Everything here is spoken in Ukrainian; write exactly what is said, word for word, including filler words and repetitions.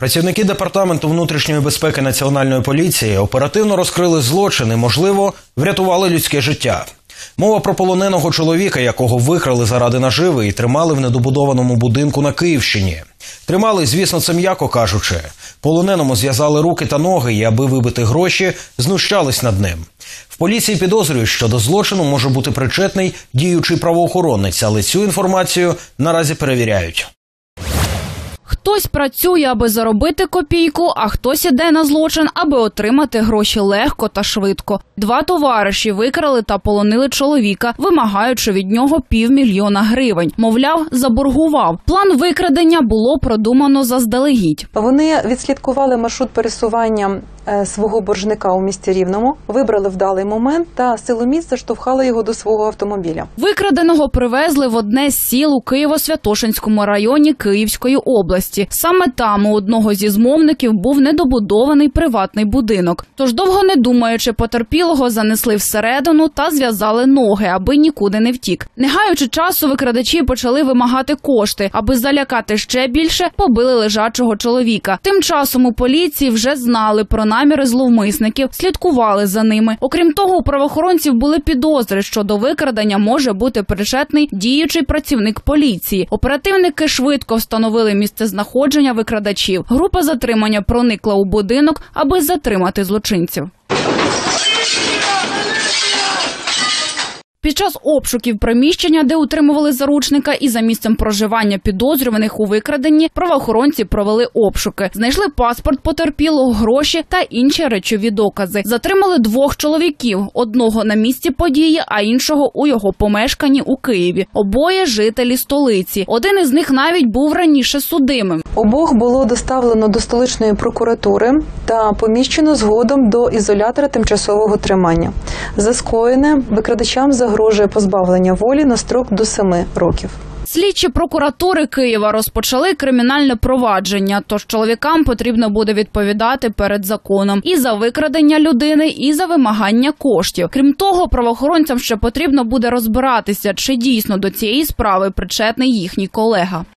Працівники Департаменту внутрішньої безпеки Національної поліції оперативно розкрили злочин і, можливо, врятували людське життя. Мова про полоненого чоловіка, якого викрали заради наживи і тримали в недобудованому будинку на Київщині. Тримали, звісно, це м'яко кажучи. Полоненому зв'язали руки та ноги і, аби вибити гроші, знущались над ним. В поліції підозрюють, що до злочину може бути причетний діючий правоохоронець, але цю інформацію наразі перевіряють. Хтось працює, аби заробити копійку, а хтось іде на злочин, аби отримати гроші легко та швидко. Два товариші викрали та полонили чоловіка, вимагаючи від нього півмільйона гривень. Мовляв, заборгував. План викрадення було продумано заздалегідь. Вони відслідкували маршрут пересування свого боржника у місті Рівному, вибрали вдалий момент та силоміць заштовхали його до свого автомобіля. Викраденого привезли в одне з сіл у Києво-Святошинському районі Київської області. Саме там у одного зі змовників був недобудований приватний будинок. Тож, довго не думаючи, потерпілого занесли всередину та зв'язали ноги, аби нікуди не втік. Не гаючи часу, викрадачі почали вимагати кошти. Аби залякати ще більше, побили лежачого чоловіка. Тим часом у поліції вже знали про наміри зловмисників, слідкували за ними. Окрім того, у правоохоронців були підозри, що до викрадення може бути причетний діючий працівник поліції. Оперативники швидко встановили місце знаходження викрадачів. Група затримання проникла у будинок, аби затримати злочинців. Під час обшуків приміщення, де утримували заручника, і за місцем проживання підозрюваних у викраденні, правоохоронці провели обшуки. Знайшли паспорт потерпілого, гроші та інші речові докази. Затримали двох чоловіків, одного на місці події, а іншого у його помешканні у Києві. Обоє жителі столиці. Один із них навіть був раніше судимим. Обох було доставлено до столичної прокуратури та поміщено згодом до ізолятора тимчасового тримання. За скоєне викрадачам загрожує позбавлення волі на строк до семи років. Слідчі прокуратури Києва розпочали кримінальне провадження, тож чоловікам потрібно буде відповідати перед законом і за викрадення людини, і за вимагання коштів. Крім того, правоохоронцям ще потрібно буде розбиратися, чи дійсно до цієї справи причетний їхній колега.